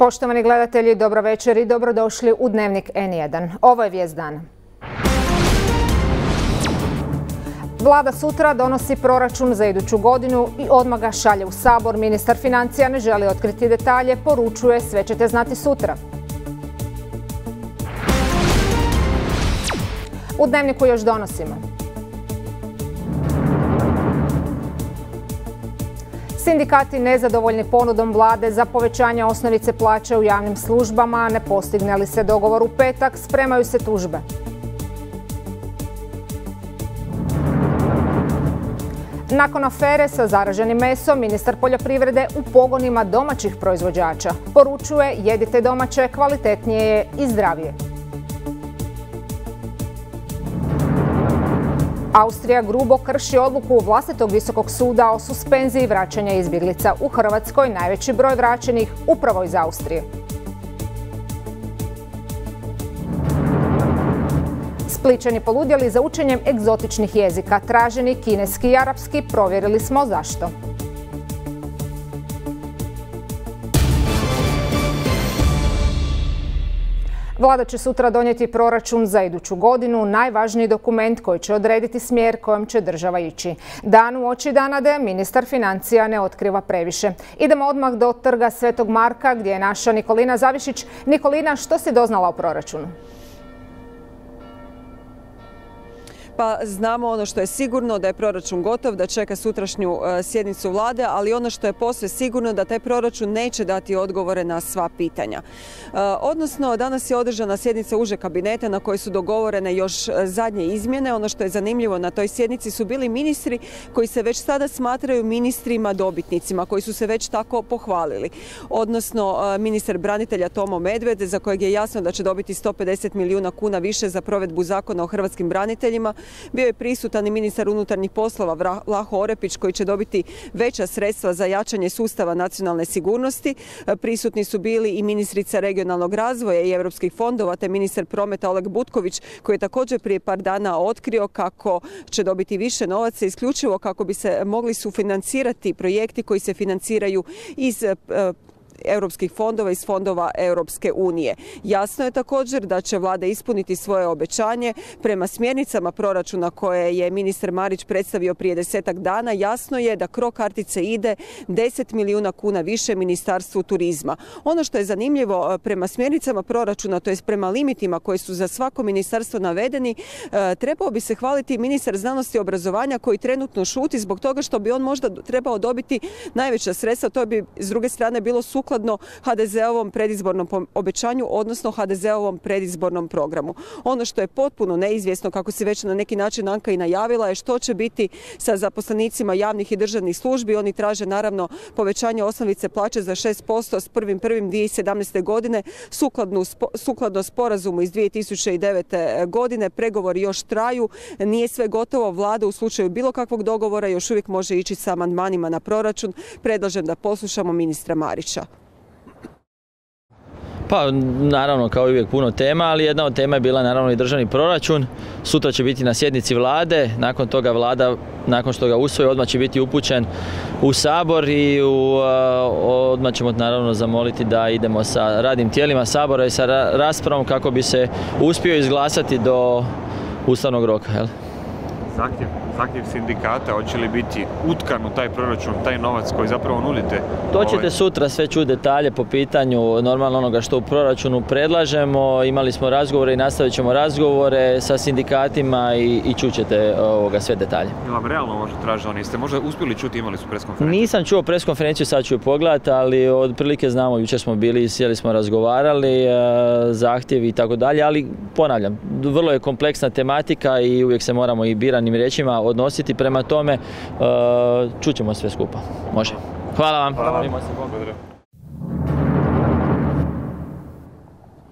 Poštovani gledatelji, dobro večer i dobrodošli u Dnevnik N1. Ovo je vijest dana. Vlada sutra donosi proračun za iduću godinu i odmah ga šalje u Sabor. Ministar financija ne želi otkriti detalje, poručuje sve ćete znati sutra. U Dnevniku još donosimo. Sindikati nezadovoljni ponudom vlade za povećanje osnovice plaće u javnim službama, ne postigne li se dogovor u petak, spremaju se tužbe. Nakon afere sa zaraženim mesom, ministar poljoprivrede u pogonima domaćih proizvođača poručuje jedite domaće, kvalitetnije je i zdravije. Austrija grubo krši odluku vlastitog visokog suda o suspenziji vraćanja izbjeglica u Hrvatskoj, najveći broj vraćenih upravo iz Austrije. Splićani poludjeli za učenjem egzotičnih jezika, traženi kineski i arapski, provjerili smo zašto. Vlada će sutra donijeti proračun za iduću godinu, najvažniji dokument koji će odrediti smjer kojom će država ići. Dan uoči dana D, ministar financija ne otkriva previše. Idemo odmah do trga Svetog Marka gdje je naša Nikolina Zavišić. Nikolina, što si doznala o proračunu? Pa znamo ono što je sigurno, da je proračun gotov, da čeka sutrašnju sjednicu vlade, ali ono što je posve sigurno da taj proračun neće dati odgovore na sva pitanja. Odnosno, danas je održana sjednica užeg kabineta na kojoj su dogovorene još zadnje izmjene. Ono što je zanimljivo na toj sjednici su bili ministri koji se već sada smatraju ministrima dobitnicima, koji su se već tako pohvalili. Odnosno, ministar branitelja Tomo Medved, za kojeg je jasno da će dobiti 150 milijuna kuna više za provedbu zakona o hrvatskim braniteljima. Bio je prisutan i ministar unutarnjih poslova Vlaho Orepić koji će dobiti veća sredstva za jačanje sustava nacionalne sigurnosti. Prisutni su bili i ministrica regionalnog razvoja i europskih fondova te ministar prometa Oleg Butković koji je također prije par dana otkrio kako će dobiti više novaca isključivo kako bi se mogli sufinancirati projekti koji se financiraju iz europskih fondova, iz fondova Europske unije. Jasno je također da će vlada ispuniti svoje obećanje prema smjernicama proračuna koje je ministar Marić predstavio prije 10-ak dana. Jasno je da krov kartice ide 10 milijuna kuna više Ministarstvu turizma. Ono što je zanimljivo prema smjernicama proračuna, to je prema limitima koji su za svako ministarstvo navedeni, trebao bi se hvaliti ministar znanosti i obrazovanja koji trenutno šuti zbog toga što bi on možda trebao dobiti najveća sredstva. To bi s druge strane bilo sukladno HDZ-ovom predizbornom obećanju, odnosno HDZ-ovom predizbornom programu. Ono što je potpuno neizvjesno, kako se već na neki način Anka i najavila, je što će biti sa zaposlenicima javnih i državnih službi. Oni traže naravno povećanje osnovice plaće za 6% s 1.1.2017. godine, sukladno sporazumu iz 2009. godine. Pregovori još traju, nije sve gotovo. Vlada u slučaju bilo kakvog dogovora još uvijek može ići sa amandmanima na proračun. Predlažem da poslušamo ministra Marića. Pa naravno kao i uvijek puno tema, ali jedna od tema je bila naravno i državni proračun. Sutra će biti na sjednici vlade, nakon toga vlada, nakon što ga usvoji, odmah će biti upućen u Sabor i odmah ćemo naravno zamoliti da idemo sa radnim tijelima Sabora i sa raspravom kako bi se uspio izglasati do ustavnog roka. Jel? Zahtjev sindikata, hoće li biti utkan u taj proračun, taj novac koji zapravo nudite? To ćete sutra sve čuti detalje po pitanju normalno onoga što u proračunu predlažemo. Imali smo razgovore i nastavit ćemo razgovore sa sindikatima i čućete sve detalje. Je vam realno možda tražilo, niste možda uspjeli čuti, imali su preskonferenciju? Nisam čuo preskonferenciju, sad ću ju pogledati, ali otprilike znamo, jučer smo bili, sjeli smo razgovarali, zahtjevi i tako dalje, ali ponavljam, vrlo je kompleksna tematika i uvijek se moramo i biranim riječima odnositi prema tome, čućemo sve skupa. Može. Hvala vam. Hvala vam.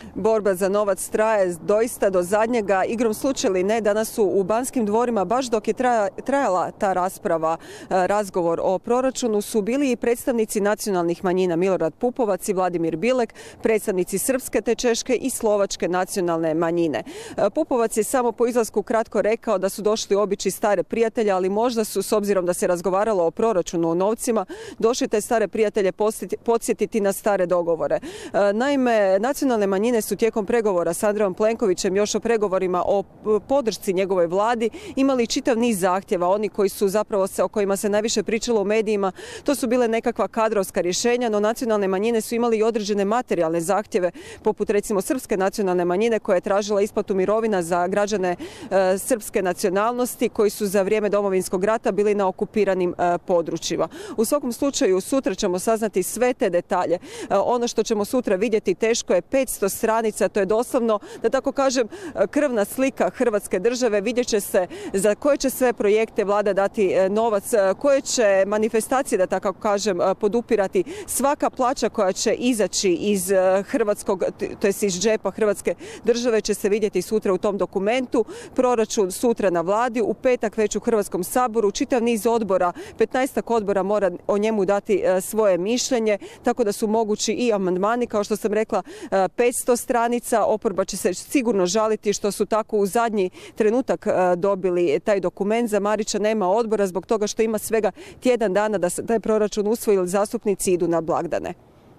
Borba za novac traje doista do zadnjega. Igrom slučaja ili ne, danas su u Banskim dvorima, baš dok je trajala ta rasprava, razgovor o proračunu, su bili i predstavnici nacionalnih manjina Milorad Pupovac i Vladimir Bilek, predstavnici srpske, te češke i slovačke nacionalne manjine. Pupovac je samo po izlasku kratko rekao da su došli obići stare prijatelje, ali možda su, s obzirom da se razgovaralo o proračunu, o novcima, došli te stare prijatelje podsjetiti na stare dogovore. Naime, nacionalne manjine su tijekom pregovora s Andrejom Plenkovićem, još o pregovorima o podršci njegovoj vladi, imali čitav niz zahtjeva. Oni koji su zapravo o kojima se najviše pričalo u medijima, to su bile nekakva kadrovska rješenja, no nacionalne manjine su imali i određene materijalne zahtjeve, poput recimo srpske nacionalne manjine koja je tražila isplatu mirovina za građane srpske nacionalnosti koji su za vrijeme Domovinskog rata bili na okupiranim područjima. U svakom slučaju sutra ćemo saznati sve te detalje. Ono što ćemo sutra vidjeti teško je 500 stranica, to je doslovno, da tako kažem, krvna slika Hrvatske države. Vidjet će se za koje će sve projekte vlada dati novac, koje će manifestacije, da tako kažem, podupirati. Svaka plaća koja će izaći iz hrvatskog, to jest iz džepa Hrvatske države, će se vidjeti sutra u tom dokumentu. Proračun sutra na vladi, u petak već u Hrvatskom saboru, čitav niz odbora, 15 odbora mora o njemu dati svoje mišljenje, tako da su mogući i amandmani, kao što sam rekla, 500 stranica. Oporba će se sigurno žaliti što su tako u zadnji trenutak dobili taj dokument. Za Marića nema odbora zbog toga što ima svega tjedan dana da se taj proračun usvoji, ili zastupnici idu na blagdane.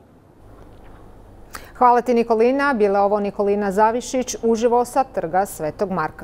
Hvala ti, Nikolina. Bila ovo Nikolina Zavišić uživo sa Trga Svetog Marka.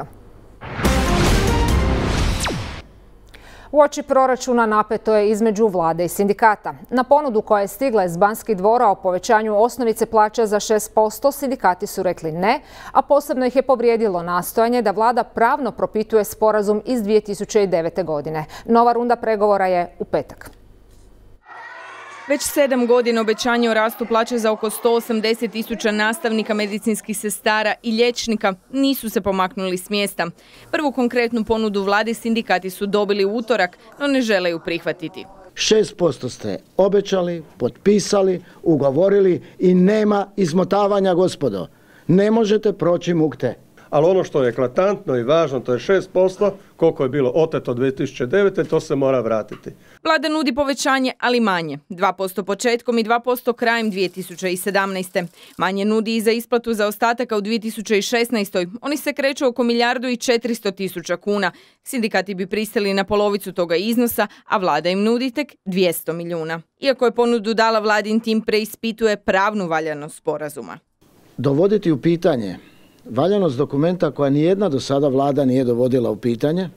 Uoči proračuna napeto je između vlade i sindikata. Na ponudu koja je stigla iz Banskih dvora o povećanju osnovice plaća za 6%, sindikati su rekli ne, a posebno ih je povrijedilo nastojanje da vlada pravno propituje sporazum iz 2009. godine. Nova runda pregovora je u petak. Već 7 godina obećanje o rastu plaće za oko 180.000 nastavnika, medicinskih sestara i liječnika nisu se pomaknuli s mjesta. Prvu konkretnu ponudu vladi sindikati su dobili u utorak, no ne žele ju prihvatiti. 6% ste obećali, potpisali, ugovorili i nema izmotavanja, gospodo. Ne možete proći mukte. Ali ono što je eklatantno i važno, to je 6%, koliko je bilo oteto 2009. to se mora vratiti. Vlada nudi povećanje, ali manje. 2% početkom i 2% krajem 2017. Manje nudi i za isplatu zaostataka u 2016. Oni se kreću oko 1.400.000 kuna. Sindikati bi pristali na polovicu toga iznosa, a vlada im nudi tek 200 milijuna. Iako je ponudu dala, vladin tim preispituje pravnu valjanost sporazuma. Dovoditi u pitanje valjanost dokumenta koja nijedna do sada vlada nije dovodila u pitanje,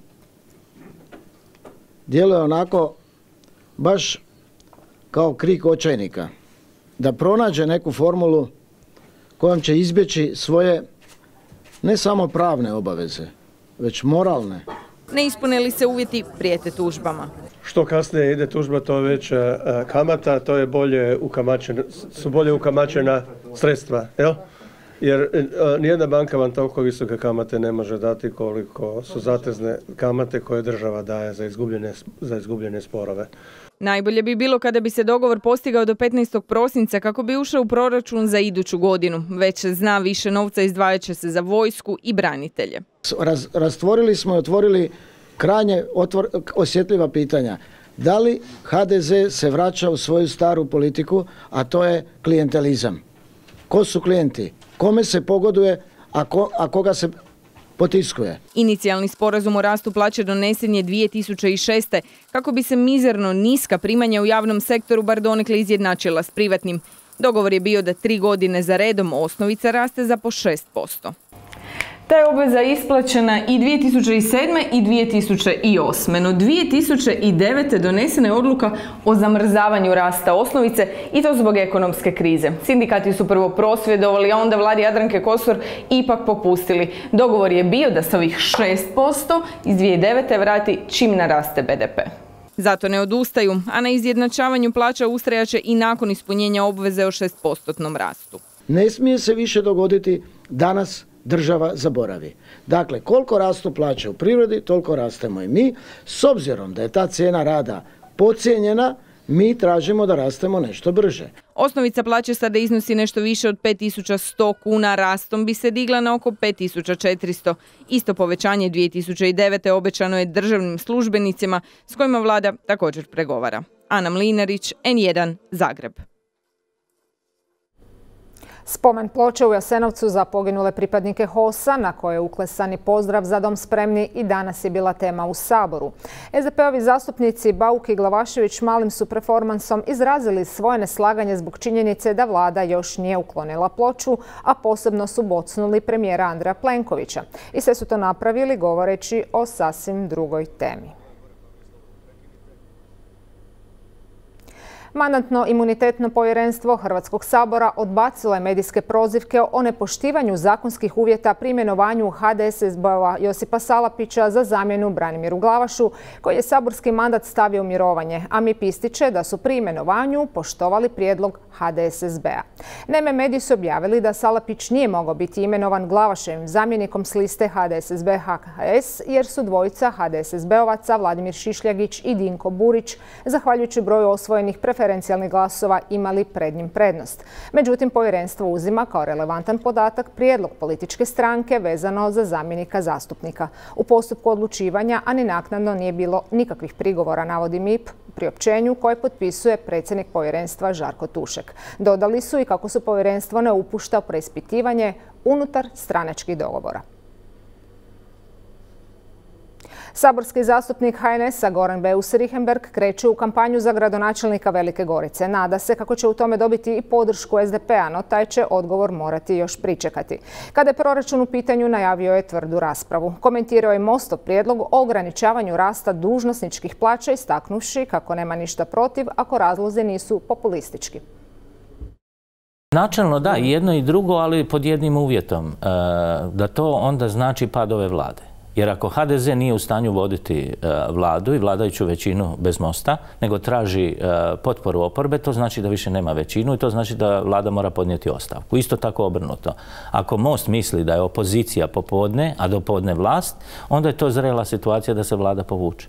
djeluje onako baš kao krik očajnika, da pronađe neku formulu kojom će izbjeći svoje ne samo pravne obaveze, već moralne. Ne ispune li se uvjeti, prijete tužbama. Što kasnije ide tužba, to je već kamata, to je su bolje ukamačena sredstva, jel? Jer nijedna banka vam toliko visoke kamate ne može dati koliko su zatezne kamate koje država daje za izgubljene sporove. Najbolje bi bilo kada bi se dogovor postigao do 15. prosinca kako bi ušao u proračun za iduću godinu. Već zna više novca izdvajat će se za vojsku i branitelje. Rastvorili smo i otvorili krajnje osjetljiva pitanja. Da li HDZ se vraća u svoju staru politiku, a to je klijentelizam? Ko su klijenti? Kome se pogoduje, a koga se potiskuje? Inicijalni sporazum o rastu plaće donesen je 2006. kako bi se mizerno niska primanja u javnom sektoru bar donekle izjednačila s privatnim. Dogovor je bio da 3 godine za redom osnovica raste za po 6%. Ta je obveza isplaćena i 2007. i 2008. No 2009. donesena je odluka o zamrzavanju rasta osnovice i to zbog ekonomske krize. Sindikati su prvo prosvjedovali, a onda vladi Jadranke Kosor ipak popustili. Dogovor je bio da se ovih 6% iz 2009. vrati čim naraste BDP. Zato ne odustaju, a na izjednačavanju plaća ustrajaće i nakon ispunjenja obveze o 6% rastu. Ne smije se više dogoditi danas država zaboravi. Dakle, koliko rastu plaće u privredi, toliko rastemo i mi. S obzirom da je ta cijena rada podcijenjena, Mi tražimo da rastemo nešto brže. Osnovica plaće sada iznosi nešto više od 5100 kuna, rastom bi se digla na oko 5400. Isto povećanje 2009. obećano je državnim službenicima s kojima vlada također pregovara. Ana Mlinarić, N1, Zagreb. Spomen ploče u Jasenovcu za poginule pripadnike HOS-a, na koje je uklesani pozdrav Za dom spremni, i danas je bila tema u Saboru. SDP-ovi zastupnici Bauk i Glavašević malim su performansom izrazili svoje neslaganje zbog činjenice da vlada još nije uklonila ploču, a posebno su bocnuli premijera Andreja Plenkovića. I sve su to napravili govoreći o sasvim drugoj temi. Mandatno-imunitetno povjerenstvo Hrvatskog sabora odbacilo je medijske prozivke o nepoštivanju zakonskih uvjeta pri imenovanju HDSSB-ova Josipa Salapića za zamjenu Branimiru Glavašu, koji je saborski mandat stavio u mirovanje, a MIP ističe da su pri imenovanju poštovali prijedlog HDSSB-a. Naime, mediji su objavili da Salapić nije mogao biti imenovan Glavaševim zamjenikom s liste HDSSB-HKS jer su dvojica HDSSB-ovaca Vladimir Šišljagić i Dinko Burić, zahvaljujući broju osvojenih preferencijalnih glasova, imali pred njim prednost. Međutim, povjerenstvo uzima kao relevantan podatak prijedlog političke stranke vezano za zamjenika zastupnika. U postupku odlučivanja, a ni naknadno, nije bilo nikakvih prigovora, navodi MIP u priopćenju koje potpisuje predsjednik povjerenstva Žarko Tušek. Dodali su i kako su povjerenstvo ne upušta u preispitivanje unutar stranačkih dogovora. Saborski zastupnik HNS-a Goran Beus Richembergh kreće u kampanju za gradonačelnika Velike Gorice. Nada se kako će u tome dobiti i podršku SDP-a, no taj će odgovor morati još pričekati. Kada je proračun u pitanju, najavio je tvrdu raspravu. Komentirao je Mostov prijedlog o ograničavanju rasta dužnosničkih plaća, istaknuvši kako nema ništa protiv ako razlozi nisu populistički. Načelno da, i jedno i drugo, ali pod jednim uvjetom, da to onda znači pad ove vlade. Jer ako HDZ nije u stanju voditi vladu i vladajuću većinu bez Mosta, nego traži potporu oporbe, to znači da više nema većinu i to znači da vlada mora podnijeti ostavku. Isto tako obrnuto. Ako Most misli da je opozicija popodne, a dopodne vlast, onda je to zrela situacija da se vlada povuče.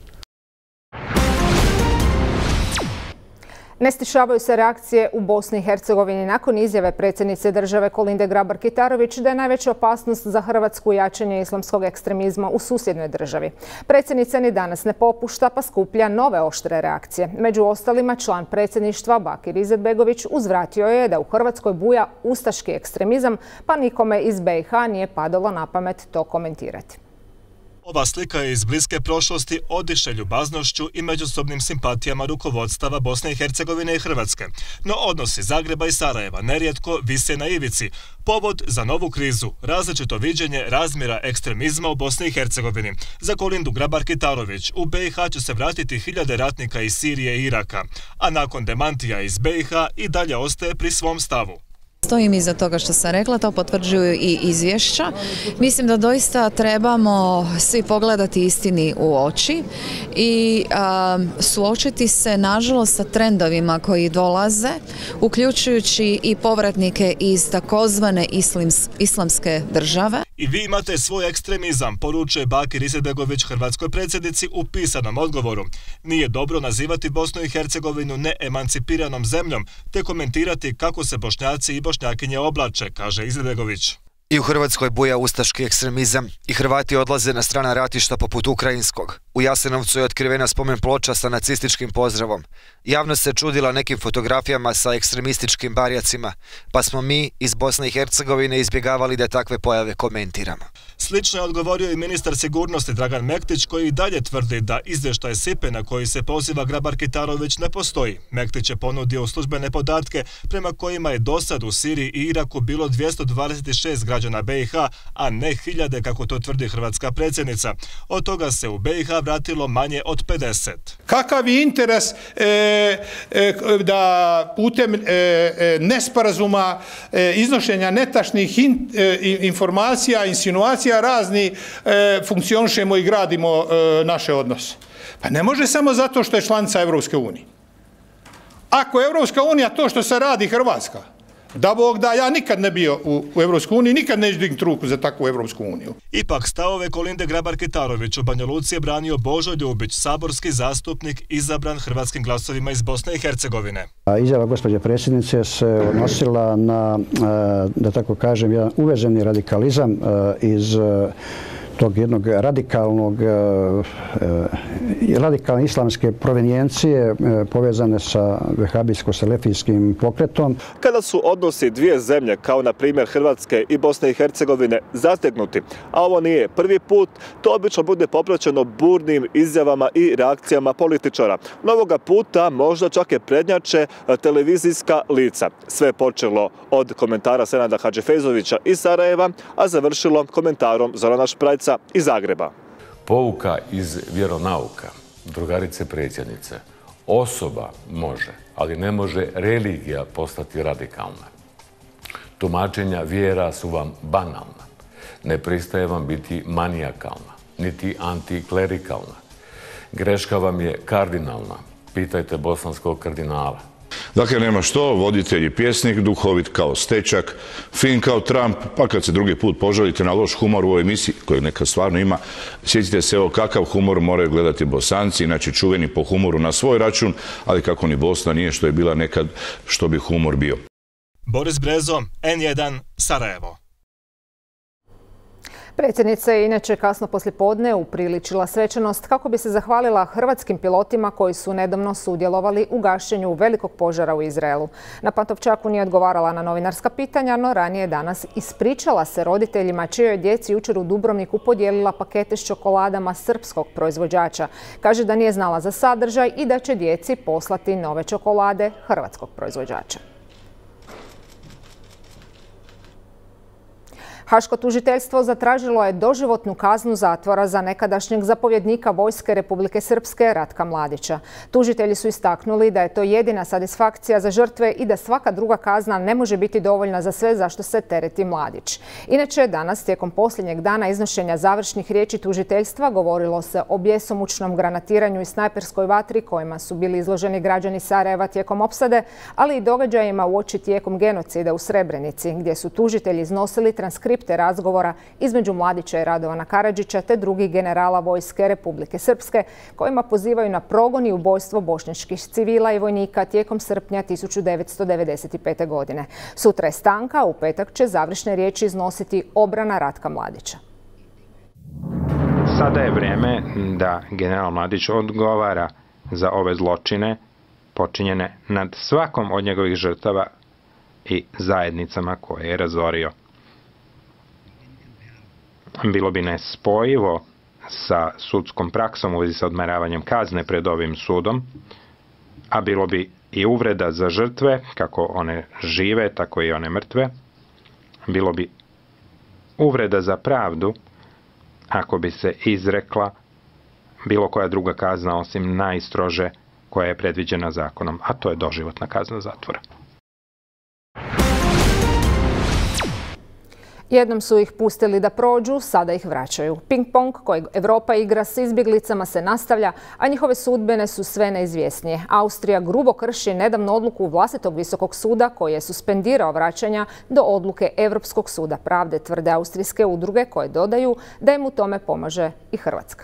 Ne stišavaju se reakcije u Bosni i Hercegovini nakon izjave predsjednice države Kolinde Grabar-Kitarović da je najveća opasnost za Hrvatsku jačanje islamskog ekstremizma u susjednoj državi. Predsjednica ni danas ne popušta pa skuplja nove oštre reakcije. Među ostalima, član predsjedništva Bakir Izetbegović uzvratio je da u Hrvatskoj buja ustaški ekstremizam, pa nikome iz BiH nije padalo na pamet to komentirati. Ova slika je iz bliske prošlosti, odiše ljubaznošću i međusobnim simpatijama rukovodstava Bosne i Hercegovine i Hrvatske. No odnosi Zagreba i Sarajeva nerijetko vise na ivici. Povod za novu krizu, različito viđenje razmjera ekstremizma u Bosni i Hercegovini. Za Kolindu Grabar-Kitarović u BiH će se vratiti hiljade ratnika iz Sirije i Iraka, a nakon demantija iz BiH i dalje ostaje pri svom stavu. Stojim iza toga što sam rekla, to potvrđuju i izvješća. Mislim da doista trebamo svi pogledati istini u oči i suočiti se, nažalost, sa trendovima koji dolaze, uključujući i povratnike iz takozvane islamske države. I vi imate svoj ekstremizam, poručuje Bakir Izetbegović hrvatskoj predsjednici u pisanom odgovoru. Nije dobro nazivati Bosnu i Hercegovinu neemancipiranom zemljom, te komentirati kako se Bošnjaci i Bošnjakinje oblače, kaže Izetbegović. I u Hrvatskoj buja ustaški ekstremizam i Hrvati odlaze na strana ratišta poput ukrajinskog. U Jasenovcu je otkrivena spomen ploča sa nacističkim pozdravom. Javnost se čudila nekim fotografijama sa ekstremističkim barjacima, pa smo mi iz Bosne i Hercegovine izbjegavali da takve pojave komentiramo. Slično je odgovorio i ministar sigurnosti Dragan Mektić, koji i dalje tvrdi da izvještaj SIPE na koji se poziva Grabar-Kitarović ne postoji. Mektić je ponudio službene podatke prema kojima je dosad u Siriji i Iraku bilo 226 građana BiH, a ne hiljade kako to tvrdi hrvatska predsjednica. Od toga se u BiH vratilo manje od 50. Kakav je interes da putem nesporazuma, iznošenja netačnih informacija, insinuacija razni funkcionišemo i gradimo naše odnose? Pa ne može samo zato što je članica Evropske unije. Ako je Evropska unija to što se radi Hrvatska, Da Bog da, ja nikad ne bio u Europskoj uniji, nikad neću dignuti ruku za takvu Europsku uniju. Ipak stavove Kolinde Grabar-Kitarović u Banja Luci je branio Božo Ljubić, saborski zastupnik izabran hrvatskim glasovima iz Bosne i Hercegovine. Izjava gospođe predsjednice se odnosila na, da tako kažem, jedan uvezeni radikalizam iz tog jednog radikalne islamske provenijencije povezane sa vehabijsko-selefijskim pokretom. Kada su odnosi dvije zemlje, kao na primjer Hrvatske i Bosne i Hercegovine, zategnuti, a ovo nije prvi put, to obično bude popraćeno burnim izjavama i reakcijama političara. Novoga puta možda čak je prednjače televizijska lica. Sve je počelo od komentara Senada Hadžifejzovića iz Sarajeva, a završilo komentarom Zorana Šprajca iz Zagreba. Pouka iz vjeronauka, drugarice predsjednice, osoba može, ali ne može religija postati radikalna. Tumačenja vjera su vam banalna. Ne pristaje vam biti manijakalna, niti antiklerikalna. Greška vam je kardinalna. Pitajte bosanskog kardinala. Dakle, nema što, voditelj i pjesnik, duhovit kao Stečak, fin kao Trump, pa kad se drugi put požalite na loš humor u ovoj emisiji, koji nekad stvarno ima, sjetite se kakav humor moraju gledati Bosanci, inače čuveni po humoru na svoj račun, ali kako ni Bosna nije što je bila nekad, što bi humor bio. Boris Brezo, N1, Sarajevo. Predsjednica je inače kasno poslijepodne upriličila svečanost kako bi se zahvalila hrvatskim pilotima koji su nedavno sudjelovali u gašenju velikog požara u Izraelu. Na Pantovčaku nije odgovarala na novinarska pitanja, no ranije danas ispričala se roditeljima čijoj djeci jučer u Dubrovniku podijelila pakete s čokoladama srpskog proizvođača. Kaže da nije znala za sadržaj i da će djeci poslati nove čokolade hrvatskog proizvođača. Haško tužiteljstvo zatražilo je doživotnu kaznu zatvora za nekadašnjeg zapovjednika vojske Republike Srpske Ratka Mladića. Tužitelji su istaknuli da je to jedina satisfakcija za žrtve i da svaka druga kazna ne može biti dovoljna za sve zašto se tereti Mladić. Inače, danas tijekom posljednjeg dana iznošenja završnih riječi tužiteljstva govorilo se o bjesomučnom granatiranju i snajperskoj vatri kojima su bili izloženi građani Sarajeva tijekom opsade, ali i događajima uoči tijekom genocida u Srebrenici, gdje su tužitelji iznosili transkripte razgovora između Mladića i Radovana Karadžića te drugih generala vojske Republike Srpske kojima pozivaju na progon i ubojstvo bošnjačkih civila i vojnika tijekom srpnja 1995. godine. Sutra je stanka, u petak će završne riječi iznositi obrana Ratka Mladića. Sada je vrijeme da general Mladić odgovara za ove zločine počinjene nad svakom od njegovih žrtava i zajednicama koje je razorio. Bilo bi nespojivo sa sudskom praksom u vezi sa odmeravanjem kazne pred ovim sudom, a bilo bi i uvreda za žrtve, kako one žive, tako i one mrtve. Bilo bi uvreda za pravdu ako bi se izrekla bilo koja druga kazna osim najstrože koja je predviđena zakonom, a to je doživotna kazna zatvora. Jednom su ih pustili da prođu, sada ih vraćaju. Ping-pong kojeg Europa igra s izbjeglicama se nastavlja, a njihove sudbine su sve neizvjesnije. Austrija grubo krši nedavno odluku vlastitog visokog suda koji je suspendirao vraćanja do odluke Europskog suda pravde, tvrde austrijske udruge koje dodaju da im u tome pomaže i Hrvatska.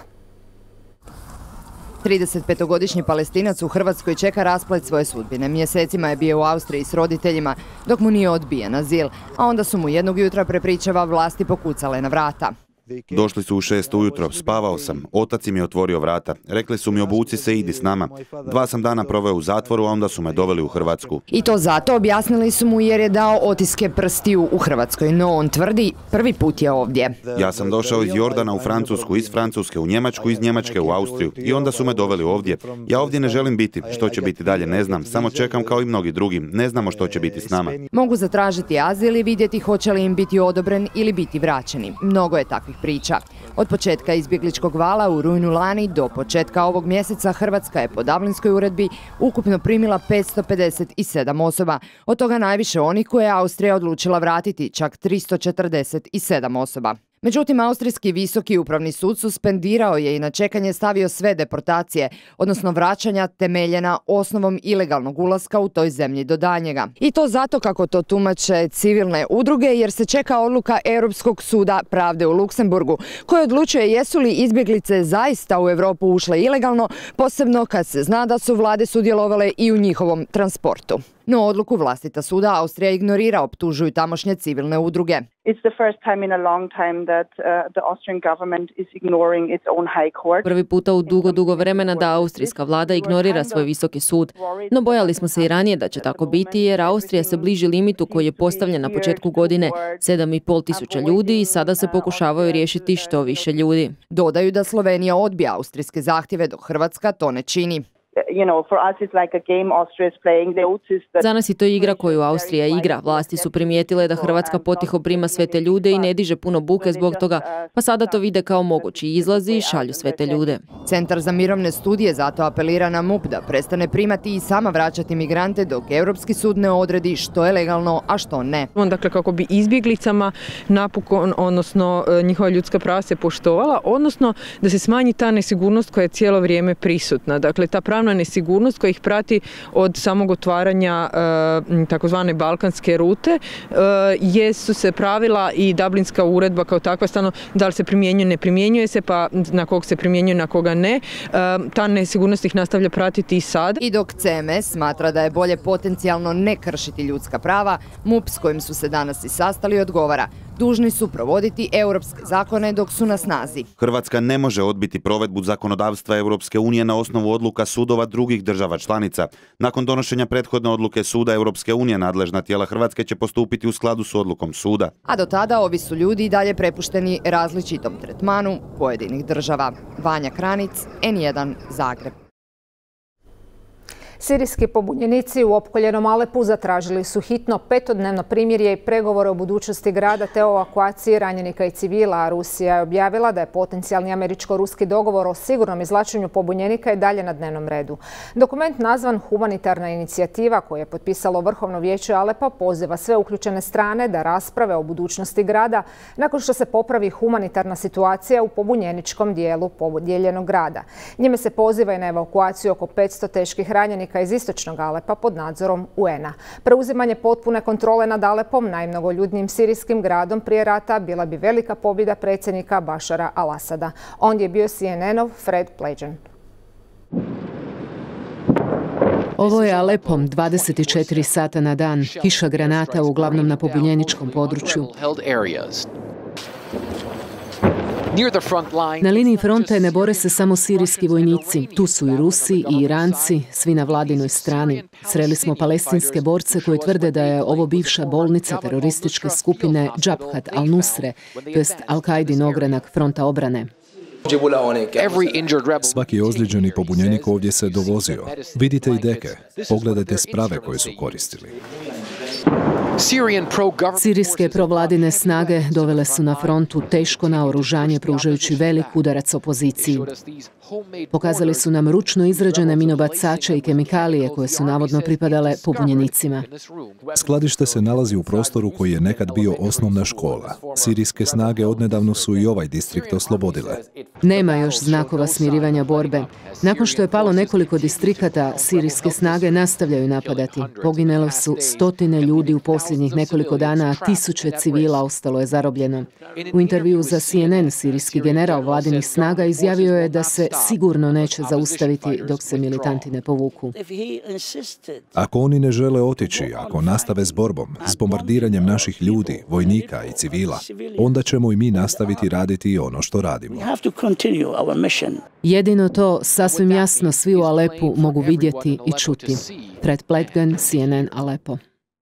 35-godišnji Palestinac u Hrvatskoj čeka rasplet svoje sudbine. Mjesecima je bio u Austriji s roditeljima dok mu nije odbijen azil, a onda su mu jednog jutra, prepričava, vlasti pokucale na vrata. Došli su u 6 ujutro, spavao sam, otac im je otvorio vrata. Rekli su mi obuci se, idi s nama. 2 sam dana proveo u zatvoru, a onda su me doveli u Hrvatsku. I to zato, objasnili su mu, jer je dao otiske prstiju u Hrvatskoj, no on tvrdi prvi put je ovdje. Ja sam došao iz Jordana u Francusku, iz Francuske u Njemačku, iz Njemačke u Austriju i onda su me doveli ovdje. Ja ovdje ne želim biti, što će biti dalje ne znam, samo čekam kao i mnogi drugi, ne znamo što će biti s nama. Mogu zatražiti azil i vidjeti hoće li im biti odobren ili biti vraćeni. Mnogo je takvih priča. Od početka izbjegličkog vala u rujnu lani do početka ovog mjeseca Hrvatska je po Dublinskoj uredbi ukupno primila 557 osoba, od toga najviše onih koje je Austrija odlučila vratiti, čak 347 osoba. Međutim, austrijski visoki upravni sud suspendirao je i na čekanje stavio sve deportacije, odnosno vraćanja temeljena osnovom ilegalnog ulaska u toj zemlji do daljnjega. I to zato, kako to tumače civilne udruge, jer se čeka odluka Europskog suda pravde u Luksemburgu, koji odlučuje jesu li izbjeglice zaista u Europu ušle ilegalno, posebno kad se zna da su vlade sudjelovale i u njihovom transportu. No odluku vlastita suda Austrija ignorira, optužuju tamošnje civilne udruge. Prvi puta u dugo vremena da austrijska vlada ignorira svoj visoki sud. No bojali smo se i ranije da će tako biti, jer Austrija se bliži limitu koji je postavljen na početku godine, 7.500 ljudi, i sada se pokušavaju riješiti što više ljudi. Dodaju da Slovenija odbija austrijske zahtjeve, dok Hrvatska to ne čini. Za nas je to igra koju Austrija igra. Vlasti su primijetile da Hrvatska potiho prima sve te ljude i ne diže puno buke zbog toga, pa sada to vide kao mogući izlazi i šalju sve te ljude. Centar za mirovne studije zato apelira na MUP da prestane primati i sama vraćati migrante dok Europski sud ne odredi što je legalno, a što ne. Dakle, kako bi izbjeglicama napokon, odnosno njihova ljudska prava se poštovala, odnosno da se smanji ta nesigurnost koja je cijelo vrijeme prisutna. Dakle, ta pravna nesigurnost koja ih prati od samog otvaranja takozvane balkanske rute, jesu se pravila i Dublinska uredba kao takva, stano da li se primjenjuje, ne primjenjuje se, pa na kog se primjenjuje, na koga ne. Ta nesigurnost ih nastavlja pratiti i sad. I dok CMS smatra da je bolje potencijalno ne kršiti ljudska prava, MUP s kojim su se danas i sastali odgovara: dužni su provoditi europske zakone dok su na snazi. Hrvatska ne može odbiti provedbu zakonodavstva Europske unije na osnovu odluka sudova drugih država članica. Nakon donošenja prethodne odluke Suda Europske unije, nadležna tijela Hrvatske će postupiti u skladu s odlukom suda. A do tada ovi su ljudi i dalje prepušteni različitom tretmanu pojedinih država. Vanja Kranic, N1, Zagreb. Sirijski pobunjenici u opkoljenom Alepu zatražili su hitno 5-dnevno primirje i pregovore o budućnosti grada te o evakuaciji ranjenika i civila, a Rusija je objavila da je potencijalni američko-ruski dogovor o sigurnom izvlačenju pobunjenika i dalje na dnevnom redu. Dokument nazvan Humanitarna inicijativa, koju je potpisalo Vrhovno vijeće Alepa, poziva sve uključene strane da rasprave o budućnosti grada nakon što se popravi humanitarna situacija u pobunjeničkom dijelu podijeljenog grada. Njime se poziva i na evakuaciju oko 500 teških ranjenika iz istočnog Alepa pod nadzorom UN-a. Preuzimanje potpune kontrole nad Alepom, najmnogoljudnijim sirijskim gradom prije rata, bila bi velika pobjeda predsjednika Bašara al-Asada. Ondje je bio CNN-ov Fred Pleđan. Ovo je Alepo, 24 sata na dan, kiša granata uglavnom na pobunjeničkom području. Na liniji fronte ne bore se samo sirijski vojnici, tu su i Rusi i Iranci, svi na vladinoj strani. Sreli smo palestinske borce koji tvrde da je ovo bivša bolnica terorističke skupine Džabhat al-Nusre, to jest Al-Qaidin ogranak fronta obrane. Svaki ozlijeđeni pobunjenik ovdje se dovozio. Vidite i deke, pogledajte sprave koje su koristili. Sirijske provladine snage dovele su na frontu teško naoružanje pružajući velik udarac opoziciji. Pokazali su nam ručno izrađene minobacače i kemikalije koje su navodno pripadale pobunjenicima. Skladište se nalazi u prostoru koji je nekad bio osnovna škola. Sirijske snage odnedavno su i ovaj distrikt oslobodile. Nema još znakova smirivanja borbe. Nakon što je palo nekoliko distrikata, sirijske snage nastavljaju napadati. Poginele su stotine ljudi u posljednjih nekoliko dana, a tisuće civila ostalo je zarobljeno. U intervju za CNN sirijski general vladinih snaga izjavio je da se sigurno neće zaustaviti dok se militanti ne povuku. Ako oni ne žele otići, ako nastave s borbom, s bombardiranjem naših ljudi, vojnika i civila, onda ćemo i mi nastaviti raditi ono što radimo. Jedino to sasvim jasno svi u Alepu mogu vidjeti i čuti. Fred Pleđan, CNN Alepo.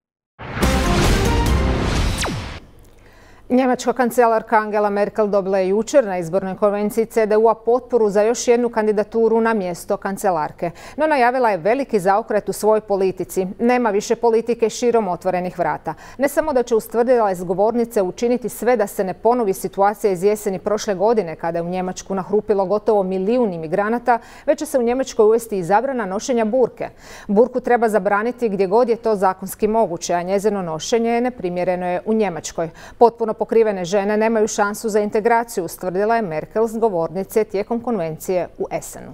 Njemačka kancelarka Angela Merkel dobila je jučer na izbornoj konvenciji CDU-a potporu za još jednu kandidaturu na mjesto kancelarke. No najavila je veliki zaokret u svojoj politici. Nema više politike širom otvorenih vrata. Ne samo da će, ustvrdila je s govornice, učiniti sve da se ne ponovi situacija iz jeseni prošle godine kada je u Njemačku nahrupilo gotovo 1 milijun imigranata, već će se u Njemačkoj uvesti i zabrana nošenja burke. Burku treba zabraniti gdje god je to zakonski moguće, a njezino nošenje neprimjereno je u Njemačkoj. Potpuno pokrivene žene nemaju šansu za integraciju, ustvrdila je Merkel s govornice tijekom konvencije u Essenu.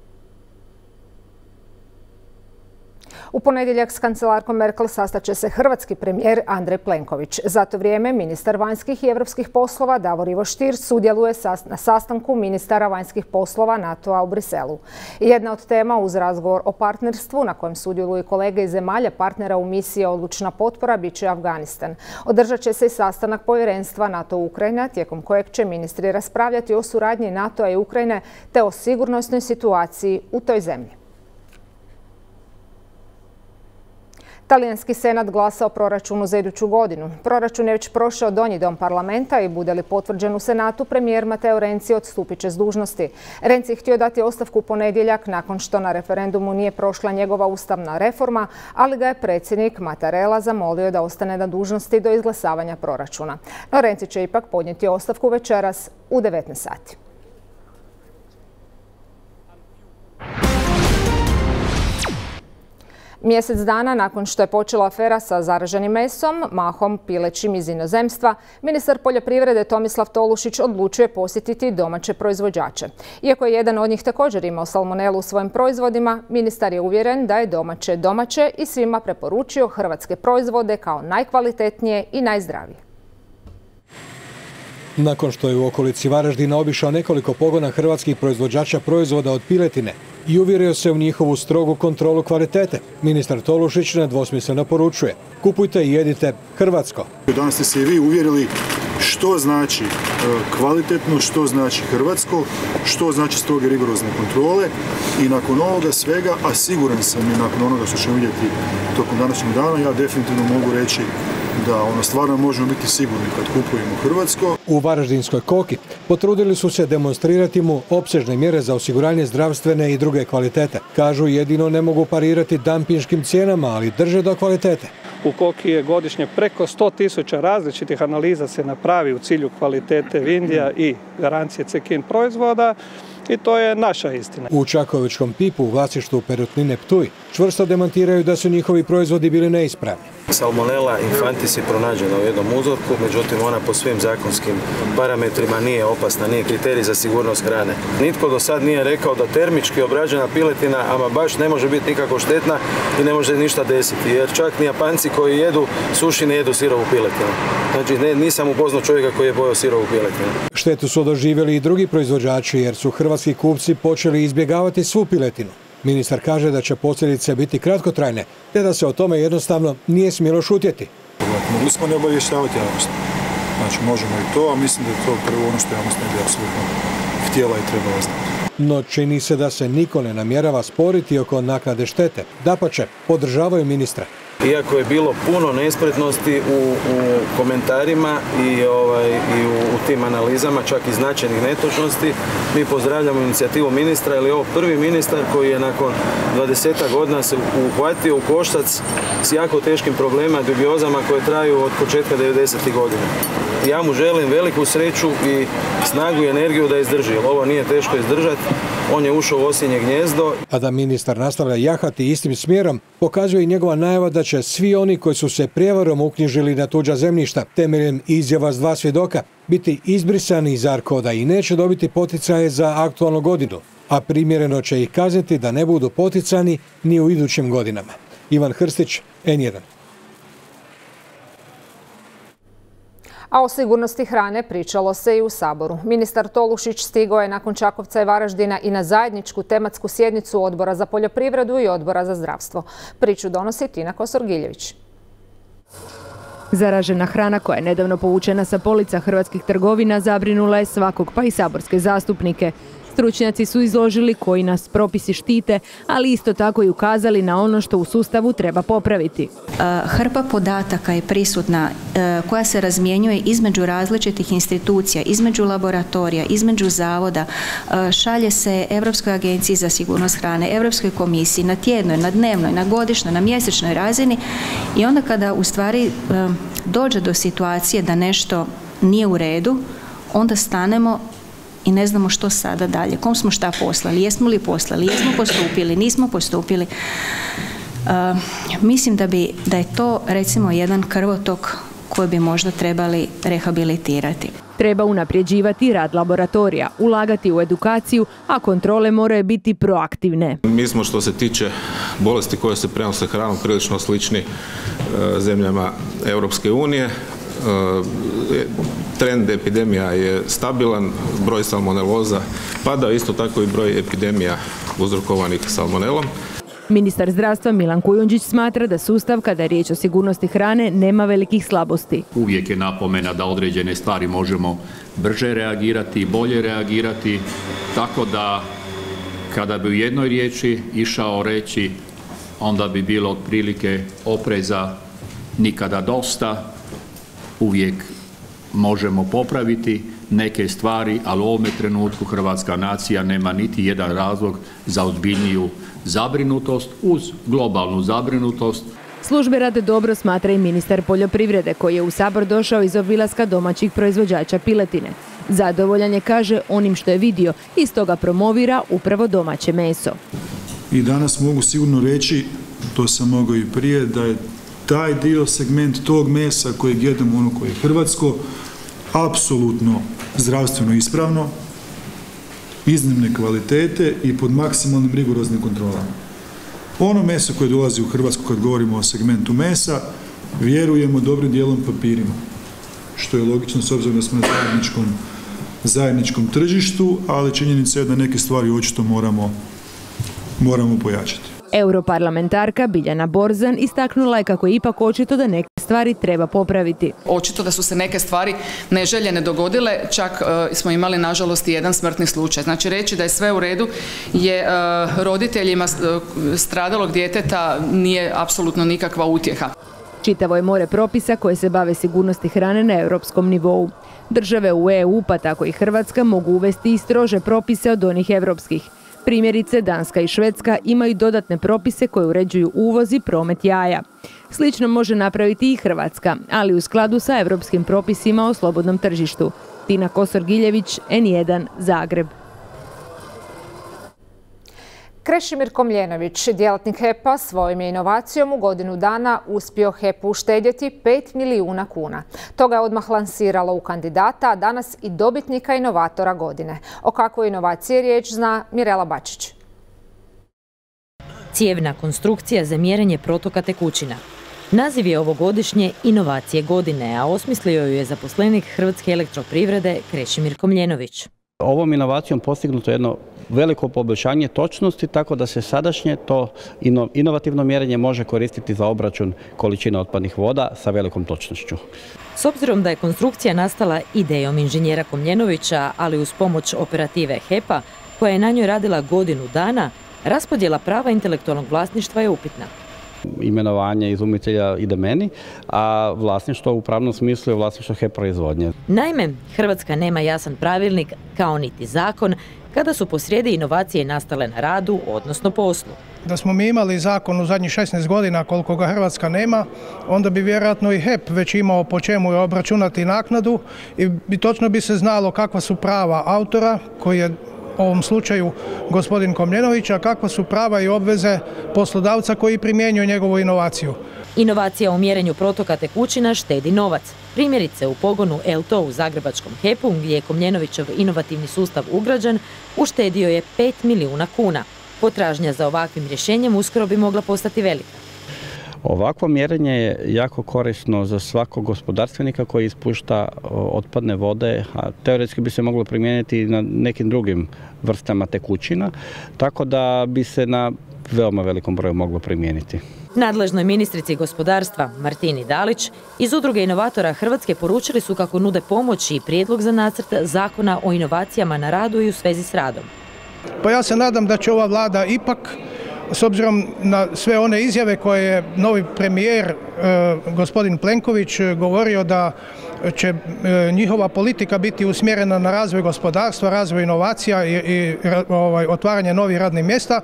U ponedjeljak s kancelarkom Merkel sastaće se hrvatski premijer Andrej Plenković. Za to vrijeme ministar vanjskih i europskih poslova Davor Ivo Stier sudjeluje na sastanku ministara vanjskih poslova NATO-a u Briselu. Jedna od tema uz razgovor o partnerstvu na kojem sudjeluju kolege iz zemalja partnera u misiji Odlučna potpora bit će Afganistan. Održat će se i sastanak povjerenstva NATO-Ukrajina tijekom kojeg će ministri raspravljati o suradnji NATO-a i Ukrajine te o sigurnosnoj situaciji u toj zemlji. Talijanski senat glasa o proračunu za iduću godinu. Proračun je već prošao donji dom parlamenta i bude li potvrđen u senatu, premijer Matteo Renzi odstupit će s dužnosti. Renzi je htio dati ostavku u ponedjeljak nakon što na referendumu nije prošla njegova ustavna reforma, ali ga je predsjednik Mattarella zamolio da ostane na dužnosti do izglasavanja proračuna. No Renzi će ipak podnijeti ostavku večeras u 19 sati. Mjesec dana nakon što je počela afera sa zaraženim mesom, mahom pilećim iz inozemstva, ministar poljoprivrede Tomislav Tolušić odlučuje posjetiti domaće proizvođače. Iako je jedan od njih također imao salmonelu u svojim proizvodima, ministar je uvjeren da je domaće i svima preporučio hrvatske proizvode kao najkvalitetnije i najzdravije. Nakon što je u okolici Varaždina obišao nekoliko pogona hrvatskih proizvođača proizvoda od piletine i uvjerio se u njihovu strogu kontrolu kvalitete, ministar Tolušić nedvosmisleno poručuje: kupujte i jedite hrvatsko. Danas ste se i vi uvjerili što znači kvalitetno, što znači hrvatsko, što znači stroge rigorozne kontrole i nakon ovoga svega, a siguran sam i nakon onoga što ćemo vidjeti tokom današnjeg dana, ja definitivno mogu reći da stvarno možemo biti sigurni kad kupujemo hrvatsko. U Varaždinskoj Koki potrudili su se demonstrirati mu opsežne mjere za osiguranje zdravstvene i druge kvalitete. Kažu jedino ne mogu parirati dampinškim cijenama, ali drže do kvalitete. U Koki je godišnje preko 100.000 različitih analiza se napravi u cilju kvalitete vindija i garancije cekin proizvoda. I to je naša istina. U Čakovičkom Pipu u vlasništvu Perutnine Ptuj čvrsto demantiraju da su njihovi proizvodi bili neispravni. Salmonella infantis je pronađena u jednom uzorku, međutim ona po svim zakonskim parametrima nije opasna, nije kriterij za sigurnost hrane. Nitko do sad nije rekao da termički obrađena piletina ama baš ne može biti nikako štetna i ne može ništa desiti, jer čak ni Japanci koji jedu suši ne jedu sirovu piletinu. Znači nisam upoznao čovjeka koji je pojeo sirovu piletinu. Štetu su doživjeli i drugi proizvođači jer su hrvatski kupci počeli izbjegavati svu piletinu. Ministar kaže da će posljedice biti kratkotrajne, te da se o tome jednostavno nije smjelo šutjeti. Mogli smo ne obavještavati javnost. Znači možemo i to, a mislim da je to prvo ono što javnost ne bi apsolutno htjela i trebala znati. No čini se da se niko ne namjerava sporiti oko naknade štete. Dapače, podržavaju ministra. Iako je bilo puno nespretnosti u komentarima i u tim analizama, čak i značajnih netočnosti, mi pozdravljamo inicijativu ministra, jer je ovo prvi ministar koji je nakon 20 godina se uhvatio u koštac s jako teškim problemima, dubiozama koje traju od početka 90. godina. Ja mu želim veliku sreću i snagu i energiju da izdrži, jer ovo nije teško izdržati. On je ušao u osinje gnjezdo. A da ministar nastavlja jahati istim smjerom, pokazuje i njegova najava da će svi oni koji su se prijevarom uknjižili na tuđa zemljišta temeljem izjava s 2 svjedoka biti izbrisani iz ARKOD-a i neće dobiti poticaje za aktualnu godinu, a primjereno će ih kazniti da ne budu poticani ni u idućim godinama. Ivan Hrstić, N1. A o sigurnosti hrane pričalo se i u Saboru. Ministar Tolušić stigao je nakon Čakovca i Varaždina i na zajedničku tematsku sjednicu Odbora za poljoprivredu i Odbora za zdravstvo. Priču donosi Tina Kosor-Giljević. Zaražena hrana koja je nedavno povučena sa polica hrvatskih trgovina zabrinula je svakog, pa i saborske zastupnike. Stručnjaci su izložili koji nas propisi štite, ali isto tako i ukazali na ono što u sustavu treba popraviti. Hrpa podataka je prisutna koja se razmjenjuje između različitih institucija, između laboratorija, između zavoda, šalje se Europskoj agenciji za sigurnost hrane, Europskoj komisiji na tjednoj, na dnevnoj, na godišnjoj, na mjesečnoj razini i onda kada u stvari dođe do situacije da nešto nije u redu, onda stanemo i ne znamo što sada dalje, kom smo šta poslali, jesmo li poslali, jesmo postupili, nismo postupili. Mislim da je to recimo jedan krvotok koju bi možda trebali rehabilitirati. Treba unapređivati rad laboratorija, ulagati u edukaciju, a kontrole moraju biti proaktivne. Mi smo što se tiče bolesti koje se prenose hranom prilično slični zemljama Europske unije. Trend epidemija je stabilan, broj salmoneloza pada, isto tako i broj epidemija uzrokovanih salmonelom. Ministar zdravstva Milan Kujundžić smatra da sustav, kada je riječ o sigurnosti hrane, nema velikih slabosti. Uvijek je napomena da određene stvari možemo brže reagirati i bolje reagirati, tako da kada bi u jednoj riječi išao reći, onda bi bilo otprilike opreza nikada dosta, uvijek možemo popraviti neke stvari, ali u ovome trenutku hrvatska nacija nema niti jedan razlog za ozbiljniju zabrinutost uz globalnu zabrinutost. Službe rade dobro, smatra i ministar poljoprivrede, koji je u Sabor došao iz obilaska domaćih proizvođača piletine. Zadovoljan je, kaže, onim što je vidio i stoga promovira upravo domaće meso. I danas mogu sigurno reći, to sam mogao i prije, da je taj dio, segment tog mesa kojeg jedemo, ono koje je hrvatsko, apsolutno zdravstveno ispravno, iznimne kvalitete i pod maksimalnim rigoroznim kontrolama. Ono meso koje dolazi u Hrvatsku, kad govorimo o segmentu mesa, vjerujemo dobrim dijelom papirima, što je logično s obzirom da smo na zajedničkom tržištu, ali činjenica je da neke stvari očito moramo pojačati. Europarlamentarka Biljana Borzan istaknula je kako je ipak očito da neke stvari treba popraviti. Očito da su se neke stvari neželjene dogodile, čak smo imali nažalost i jedan smrtni slučaj. Znači reći da je sve u redu je roditeljima stradalog djeteta nije apsolutno nikakva utjeha. Čitavo je more propisa koje se bave sigurnosti hrane na europskom nivou. Države u EU, pa tako i Hrvatska, mogu uvesti i strože propise od onih europskih. Primjerice, Danska i Švedska imaju dodatne propise koje uređuju uvoz i promet jaja. Slično može napraviti i Hrvatska, ali u skladu sa europskim propisima o slobodnom tržištu. Tina Kosor-Giljević, N1, Zagreb. Krešimir Komljenović, djelatnik HEP-a, svojom je inovacijom u godinu dana uspio HEP-u uštedjeti 5 milijuna kuna. To ga je odmah lansiralo u kandidata, a danas i dobitnika inovatora godine. O kakvoj inovaciji je riječ zna Mirela Bačić. Cijevna konstrukcija za mjerenje protoka tekućina. Naziv je ovogodišnje inovacije godine, a osmislio ju je zaposlenik Hrvatske elektroprivrede Krešimir Komljenović. Ovom inovacijom postignuto je jedno veliko poboljšanje točnosti, tako da se sadašnje to inovativno mjerenje može koristiti za obračun količine otpadnih voda sa velikom točnošću. S obzirom da je konstrukcija nastala idejom inženjera Komljenovića, ali uz pomoć operative HEP-a, koja je na njoj radila godinu dana, raspodjela prava intelektualnog vlasništva je upitna. Imenovanje izumitelja ide meni, a vlasništvo u pravnom smislu je vlasništvo HEP proizvodnje. Naime, Hrvatska nema jasan pravilnik, kao niti zakon, kada su posrijedi inovacije nastale na radu, odnosno poslu. Da smo mi imali zakon u zadnjih 16 godina koliko ga Hrvatska nema, onda bi vjerojatno i HEP već imao po čemu je obračunati naknadu i točno bi se znalo kakva su prava autora, koji je u ovom slučaju gospodin Komljenović, a kakva su prava i obveze poslodavca koji primjenjuje njegovu inovaciju. Inovacija u mjerenju protoka tekućina štedi novac. Primjerice u pogonu ELTO u zagrebačkom HEP-u, gdje je Komljenovićev inovativni sustav ugrađen, uštedio je 5 milijuna kuna. Potražnja za ovakvim rješenjem uskoro bi mogla postati velika. Ovakvo mjerenje je jako korisno za svakog gospodarstvenika koji ispušta otpadne vode, a teoretski bi se moglo primijeniti na nekim drugim vrstama tekućina, tako da bi se na veoma velikom broju moglo primijeniti. Nadležnoj ministrici gospodarstva Martini Dalić iz Udruge inovatora Hrvatske poručili su kako nude pomoć i prijedlog za nacrt zakona o inovacijama na radu i u svezi s radom. Pa ja se nadam da će ova vlada ipak, s obzirom na sve one izjave koje je novi premijer gospodin Plenković govorio da će njihova politika biti usmjerena na razvoj gospodarstva, razvoj inovacija i otvaranje novih radnih mjesta.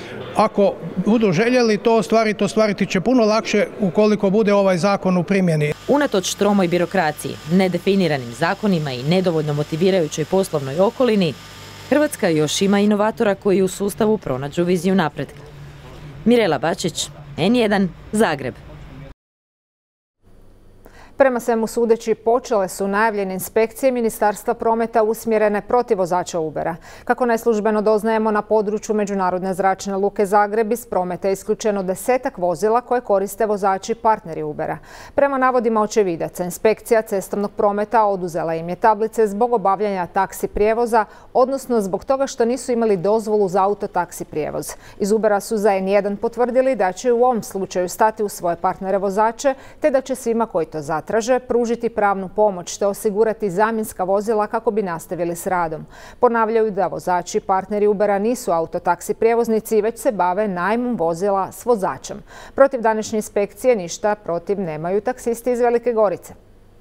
Ako budu željeli to ostvariti će puno lakše ukoliko bude ovaj zakon u primjeni. Unatoč tromoj birokraciji, nedefiniranim zakonima i nedovoljno motivirajućoj poslovnoj okolini, Hrvatska još ima inovatora koji u sustavu pronađu viziju napretka. Mirela Bačić, N1, Zagreb. Prema svemu sudeći, počele su najavljene inspekcije Ministarstva prometa usmjerene protiv vozača Ubera. Kako neslužbeno doznajemo, na području Međunarodne zračne luke Zagreb iz prometa je isključeno 10-ak vozila koje koriste vozači partneri Ubera. Prema navodima očevidaca, inspekcija cestovnog prometa oduzela im je tablice zbog obavljanja taksi prijevoza, odnosno zbog toga što nisu imali dozvolu za autotaksi prijevoz. Iz Ubera su za N1 potvrdili da će u ovom slučaju stati u svoje partnere vozače, te da će svima koji to zatraže pružiti pravnu pomoć te osigurati zamjenska vozila kako bi nastavili s radom. Ponavljaju da vozači partneri Ubera nisu autotaksi prijevoznici, već se bave najmom vozila s vozačem. Protiv današnje inspekcije ništa protiv nemaju taksisti iz Velike Gorice.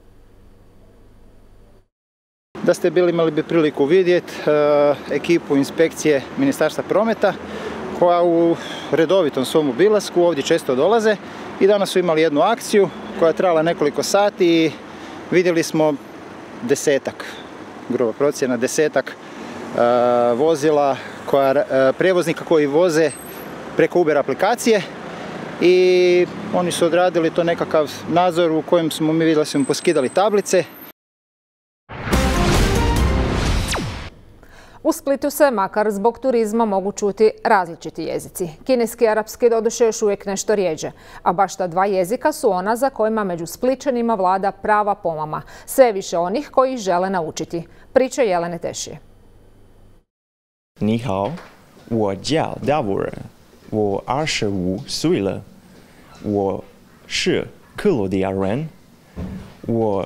Da ste bili imali bi priliku vidjeti ekipu inspekcije Ministarstva prometa koja u redovitom svom obilasku ovdje često dolaze i danas su imali jednu akciju koja je trajala nekoliko sati i vidjeli smo 10-ak, gruba procjena, 10-ak vozila prijevoznika koji voze preko Uber aplikacije i oni su odradili to nekakav nadzor u kojem smo mi vidjeli da su im poskidali tablice. U Splitu se, makar zbog turizma, mogu čuti različiti jezici. Kineski i arapski doduše još uvijek nešto rjeđe, a baš ta dva jezika su ona za kojima među Spličanima vlada prava pomama. Sve više onih koji ih žele naučiti. Priča Jelene Tešije. Ni hao, 我叫Davor, 我25岁了，我是克罗地亚人，我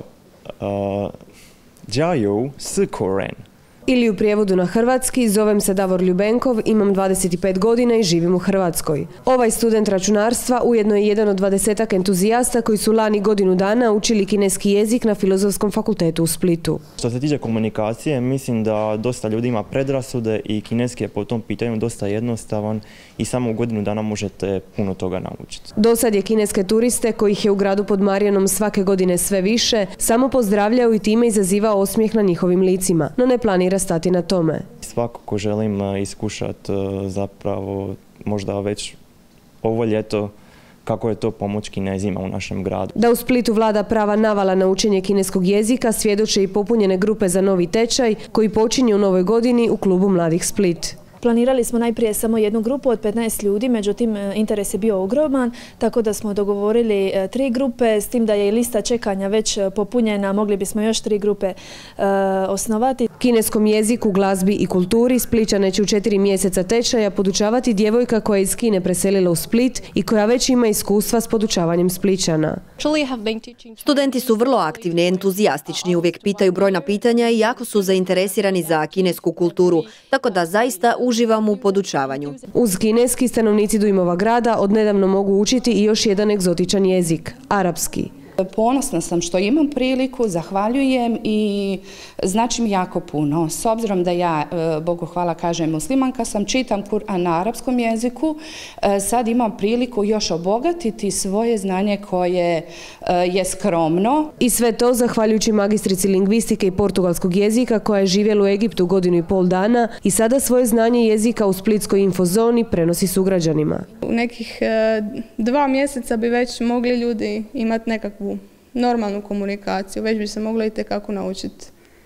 家有4口人。 Ili u prijevodu na hrvatski, zovem se Davor Ljubenkov, imam 25 godina i živim u Hrvatskoj. Ovaj student računarstva ujedno je jedan od 20-ak entuzijasta koji su lani godinu dana učili kineski jezik na Filozofskom fakultetu u Splitu. Što se tiče komunikacije, mislim da dosta ljudi ima predrasude i kineski je po tom pitanju dosta jednostavan i samo u godinu dana možete puno toga naučiti. Dosad je kineske turiste, kojih je u gradu pod Marijanom svake godine sve više, samo pozdravljao i time izazivao osmijeh na njihovim licima, no ne planira stati na tome. Svakako želim iskušati zapravo možda već ovo ljeto kako je to pomoć Kinezima u našem gradu. Da u Splitu vlada prava navala na učenje kineskog jezika svjedoče i popunjene grupe za novi tečaj koji počinje u novoj godini u klubu Mladih Split. Planirali smo najprije samo jednu grupu od 15 ljudi, međutim interes je bio ogroman, tako da smo dogovorili 3 grupe, s tim da je i lista čekanja već popunjena, mogli bismo još 3 grupe osnovati. Kineskom jeziku, glazbi i kulturi Splićane će u 4 mjeseca tečaja podučavati djevojka koja je iz Kine preselila u Split i koja već ima iskustva s podučavanjem Splićana. Studenti su vrlo aktivni, entuzijastični, uvijek pitaju brojna pitanja i jako su zainteresirani za kinesku kulturu, tako da zaista uživam u podučavanju. Uz kineski stanovnici Dujmova grada odnedavno mogu učiti i još jedan egzotičan jezik, arapski. Ponosna sam što imam priliku, zahvaljujem i znači mi jako puno. S obzirom da ja, Bogu hvala kažem, muslimanka sam, čitam Kur'an na arapskom jeziku, sad imam priliku još obogatiti svoje znanje koje je skromno. I sve to zahvaljujući magistrici lingvistike i portugalskog jezika koja je živjela u Egiptu 1,5 godina i sada svoje znanje jezika u splitskoj infozoni prenosi sugrađanima. U nekih 2 mjeseca bi već mogli ljudi imati nekakvu normalnu komunikaciju, već bi se moglo itekako naučiti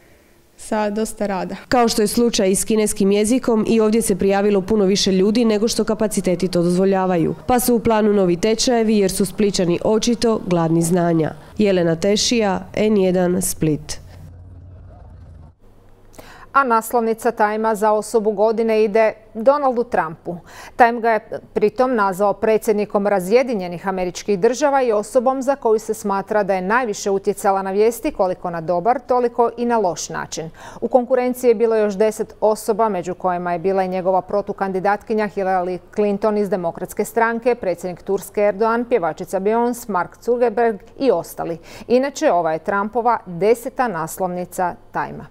sa dosta rada. Kao što je slučaj i s kineskim jezikom, i ovdje se prijavilo puno više ljudi nego što kapaciteti to dozvoljavaju. Pa su u planu novi tečajevi jer su Splićani očito gladni znanja. Jelena Tešija, N1, Split. A naslovnica Timea za osobu godine ide Donaldu Trumpu. Time ga je pritom nazvao predsjednikom razjedinjenih američkih država i osobom za koju se smatra da je najviše utjecala na vijesti koliko na dobar, toliko i na loš način. U konkurenciji je bilo još 10 osoba, među kojima je bila i njegova protukandidatkinja Hillary Clinton iz Demokratske stranke, predsjednik Turske Erdogan, pjevačica Beyoncé, Mark Zuckerberg i ostali. Inače, ova je Trumpova 10. naslovnica Timea.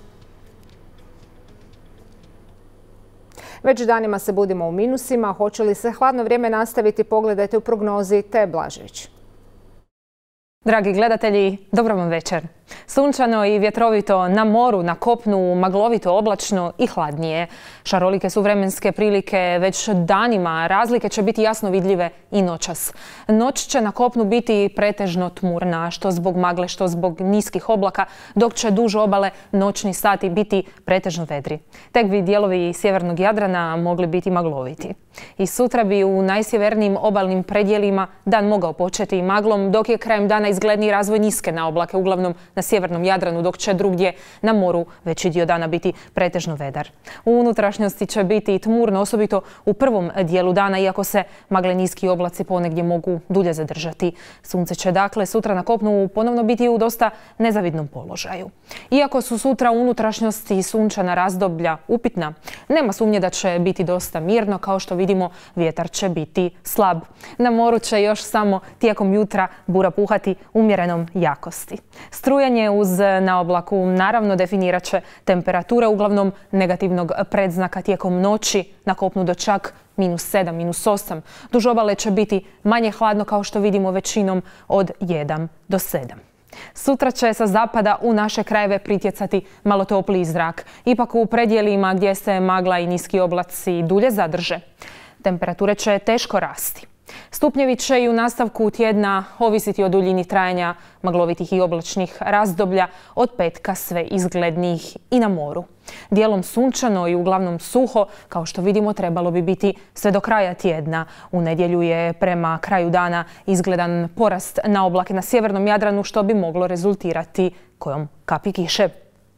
Već danima se budimo u minusima. Hoće li se hladno vrijeme nastaviti, pogledajte u prognozi Te Blažević. Dragi gledatelji, dobro vam večer. Sunčano i vjetrovito na moru, na kopnu maglovito, oblačno i hladnije. Šarolike su vremenske prilike već danima, razlike će biti jasno vidljive i noćas. Noć će na kopnu biti pretežno tmurna, što zbog magle, što zbog niskih oblaka, dok će duž obale noćni sati biti pretežno vedri. Tek bi dijelovi sjevernog Jadrana mogli biti magloviti. I sutra bi u najsjevernijim obalnim predjelima dan mogao početi maglom, dok je krajem dana izgledniji razvoj niske naoblake, uglavnom na sjevernom Jadranu, dok će drugdje na moru veći dio dana biti pretežno vedar. U unutrašnjosti će biti tmurno, osobito u prvom dijelu dana, iako se magle niski oblaci ponegdje mogu dulje zadržati. Sunce će dakle sutra na kopnu ponovno biti u dosta nezavidnom položaju. Iako su sutra u unutrašnjosti sunčana razdoblja upitna, nema sumnje da će biti dosta mirno, kao što vidimo vjetar će biti slab. Na moru će još samo tijekom jutra bura puhati umjerenom jakosti. Strujanje uz naoblaku naravno definirat će temperature, uglavnom negativnog predznaka tijekom noći, na kopnu do čak -7, -8. Duž obale će biti manje hladno, kao što vidimo većinom od 1 do 7. Sutra će sa zapada u naše krajeve pritjecati malo topliji zrak. Ipak u predjelima gdje se magla i niski oblaci dulje zadrže, temperature će teško rasti. Stupnjevi će i u nastavku tjedna ovisiti o duljini trajanja maglovitih i oblačnih razdoblja, od petka sve izglednijih i na moru. Dijelom sunčano i uglavnom suho, kao što vidimo, trebalo bi biti sve do kraja tjedna. U nedjelju je prema kraju dana izgledan porast na oblake na sjevernom Jadranu, što bi moglo rezultirati kojom kapi kiše.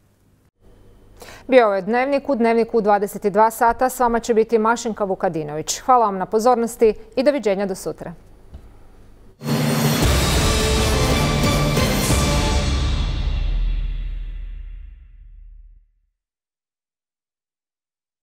Bio je Dnevnik u Dnevniku 22 sata. S vama će biti Mašinka Vukadinović. Hvala vam na pozornosti i doviđenja do sutra.